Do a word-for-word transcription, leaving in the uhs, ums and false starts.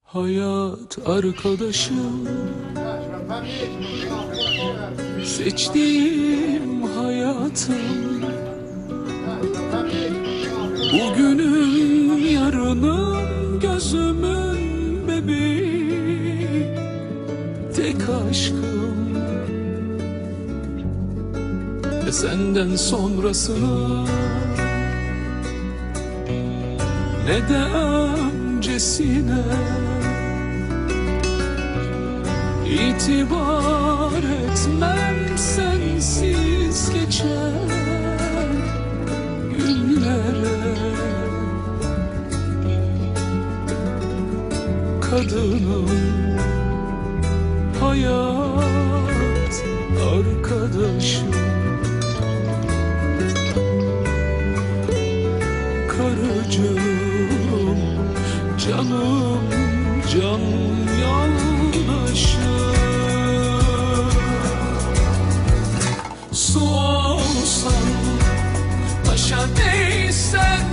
Hayat arkadaşım, seçtiğim hayatım, bugünüm yarınım, gözümün bebeği, tek aşkım. Ve senden sonrasını ne de öncesine İtibar etmem sensiz geçen günlere. Kadınım, hayat arkadaşım, karıcığım, canım, can yoldaşım. Su olsan, taşa değsen